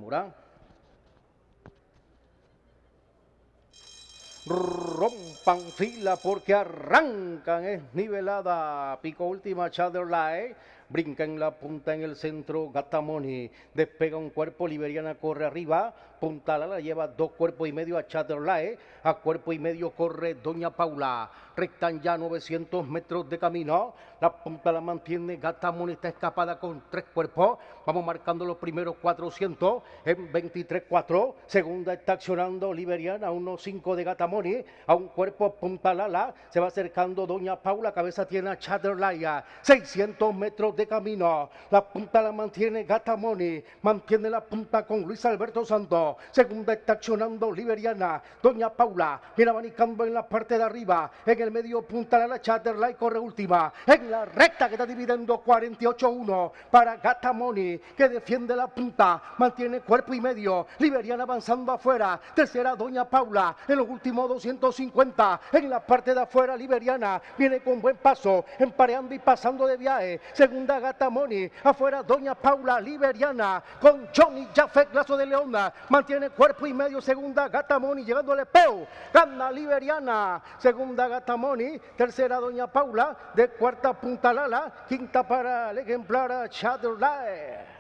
ahora. Rompan fila porque arrancan, es nivelada, pico última Chatterley, brinca en la punta en el centro Gatamoni, despega un cuerpo, Liberiana corre arriba, Punta Lala lleva 2 cuerpos y medio a Chatterley, a cuerpo y medio corre Doña Paula, restan ya 900 metros de camino, la punta la mantiene Gatamoni, está escapada con 3 cuerpos, vamos marcando los primeros 400 en 23.4, segunda está accionando Liberiana, 1.5 de Gatamoni, a un cuerpo Punta Lala, se va acercando Doña Paula, cabeza tiene a Chatterley, 600 metros de camino, la punta la mantiene Gatamoni, mantiene la punta con Luis Alberto Santos, segunda está accionando Liberiana, Doña Paula, viene abanicando en la parte de arriba, en el medio Punta Lala, Chatterley corre última, en la recta que está dividiendo 48-1 para Gatamoni, que defiende la punta, mantiene cuerpo y medio, Liberiana avanzando afuera, tercera Doña Paula, en los últimos 250, en la parte de afuera Liberiana, viene con buen paso, empareando y pasando de viaje, segunda Gatamoni, afuera Doña Paula, Liberiana, con Johnny Jafet, Lazo de Leona, mantiene cuerpo y medio, segunda Gatamoni, llegándole peo, gana Liberiana, segunda Gatamoni, tercera Doña Paula, de cuarta Punta Lala, quinta para el ejemplar Chatterley.